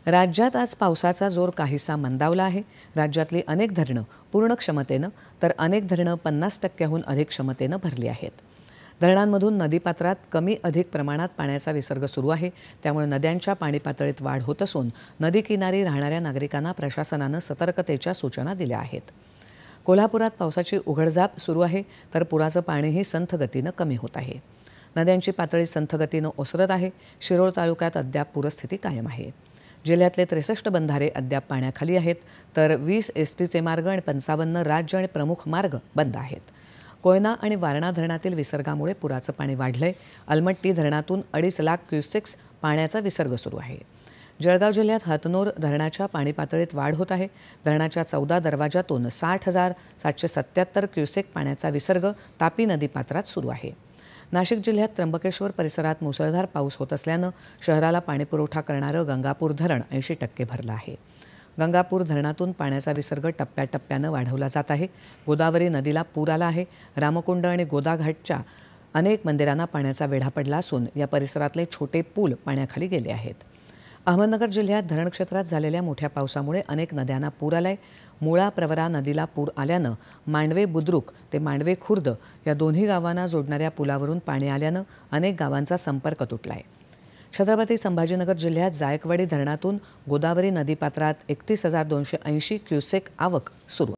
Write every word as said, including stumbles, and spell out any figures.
राज्यात आज पावसाचा जोर काहीसा मंदावला आहे। राज्यातली अनेक धरणं पूर्ण क्षमतेनं तर अनेक धरणं पन्नास टक्क्याहून अधिक क्षमतेनं भरली आहेत। धरणांमधून नदीपात्रात कमी अधिक प्रमाणात पाण्याचा विसर्ग सुरू आहे। त्यामुळे नद्यांच्या पाणी पातळीत वाढ होत असून नदी किनारी राहणाऱ्या नागरिकांना प्रशासनानं सतर्कतेच्या सूचना दिल्या आहेत। कोल्हापुरात पावसाची उघडझाप सुरू आहे, तर पुराचं पाणीही संथ गतीनं कमी होत आहे। नद्यांची पातळी संथ गतीनं ओसरत आहे। शिरोळ तालुक्यात अद्याप पूरस्थिती कायम आहे। जिल्ह्यातले त्रेसष्ट बंधारे अद्याप पाण्याखाली आहेत, तर वीस एसटीचे मार्ग आणि पंचावन्न राज्य आणि प्रमुख मार्ग बंद आहेत। कोयना आणि वारणा धरणातील विसर्गामुळे पुराचं पाणी वाढलंय। अलमट्टी धरणातून अडीच लाख क्युसेक्स पाण्याचा विसर्ग सुरू आहे। जळगाव जिल्ह्यात हतनूर धरणाच्या पाणी पातळीत वाढ होत आहे। धरणाच्या चौदा दरवाजातून साठ हजार सातशे सत्याहत्तर क्युसेक पाण्याचा विसर्ग तापी नदीपात्रात सुरू आहे। नाशिक जिल्ह्यात त्र्यंबकेश्वर परिसरात मुसळधार पाऊस होत असल्यानं शहराला पाणीपुरवठा करणारं गंगापूर धरण ऐंशी टक्के भरलं आहे। गंगापूर धरणातून पाण्याचा विसर्ग टप्प्याटप्प्यानं वाढवला जात आहे। गोदावरी नदीला पूर आला आहे। रामकुंड आणि गोदाघाटच्या अनेक मंदिरांना पाण्याचा वेढा पडला असून या परिसरातले छोटे पूल पाण्याखाली गेले आहेत। अहमदनगर जिल्ह्यात धरण क्षेत्रात झालेल्या मोठ्या पावसामुळे अनेक नद्यांना पूर आलाय। मुळा प्रवरा नदीला पूर आल्यानं मांडवे बुद्रुक ते मांडवे खुर्द या दोन्ही गावांना जोडणाऱ्या पुलावरून पाणी आल्यानं अनेक गावांचा संपर्क तुटलाय। छत्रपती संभाजीनगर जिल्ह्यात जायकवाडी धरणातून गोदावरी नदीपात्रात एकतीस हजार दोनशे ऐंशी क्युसेक आवक सुरू